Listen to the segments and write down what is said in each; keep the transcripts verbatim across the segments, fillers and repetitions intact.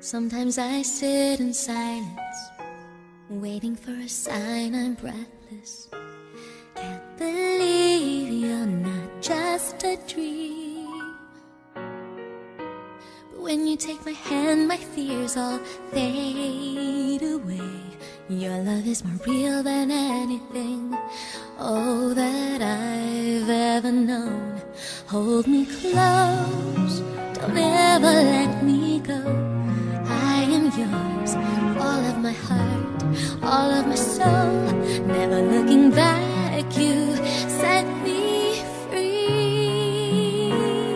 Sometimes I sit in silence, waiting for a sign. I'm breathless. Can't believe you're not just a dream. But when you take my hand, my fears all fade away. Your love is more real than anything, oh, that I've ever known. Hold me close, don't ever let me go. I am yours, all of my heart, all of my soul. Never looking back, you set me free.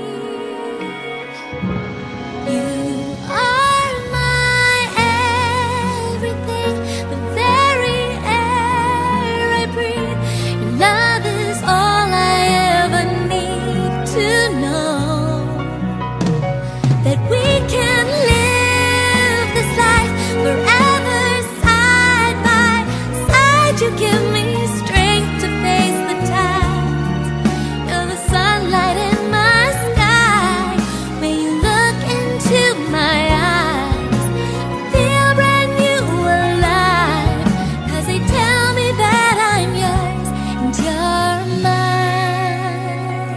You are my everything, the very air I breathe. Your love is all I ever need to know, that we can live this life forever side by side. You give me strength to face the tides. You're the sunlight in my sky. When you look into my eyes, I feel brand new, alive. 'Cause they tell me that I'm yours and you're mine.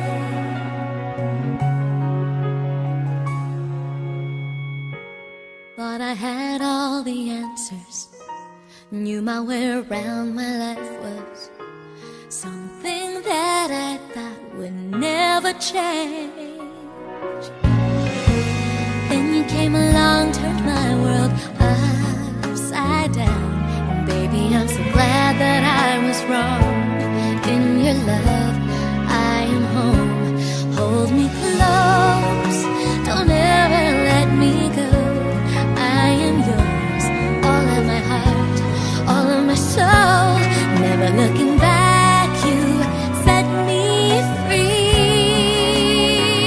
Thought I had all the answers, knew my way around my life was something that I thought would never change. Then you came along, turned my world upside down. And baby, I'm so glad that I was wrong. In your love, I am home. Hold me close, don't ever let me go. I am yours, all of my heart, all of my soul. Never looking back, you set me free.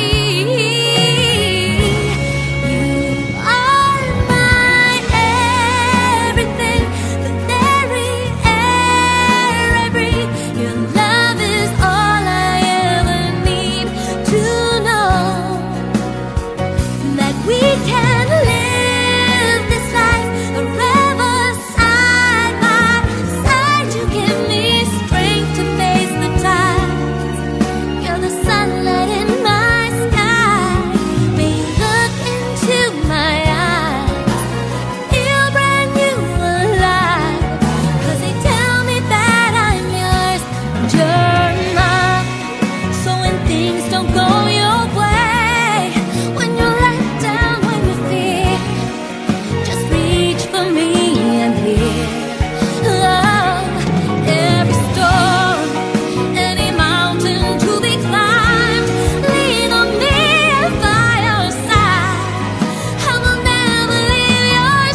You are my everything, the very air I breathe. Your love is all I ever need to know, that we can live this life forever side by side. You give me strength to face the tides. You're the sunlight in my sky. When you look into my eyes, I feel brand new, alive. 'Cause they tell me that I'm yours and you're mine. So when things don't go your way, when you're let down, when you fear, just reach for me and hear. Oh, every storm, any mountain to be climbed, lean on me and by your side. I will never leave your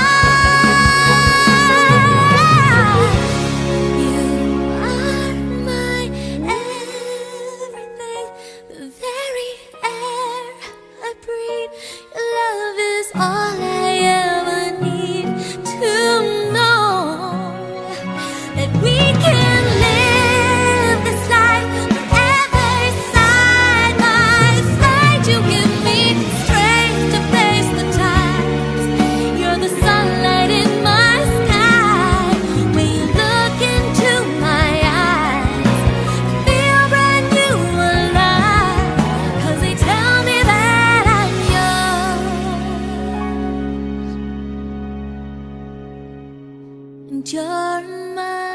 side. You are my everything, the very air I breathe. Your love is all I ever need to know, that we can live this life forever side by side. You give me strength to face the tides. You're the sunlight in my sky. When you look into my eyes, I feel brand new, alive. 'Cause they tell me that I'm yours and you're mine.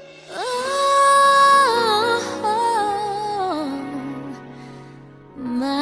Oh, my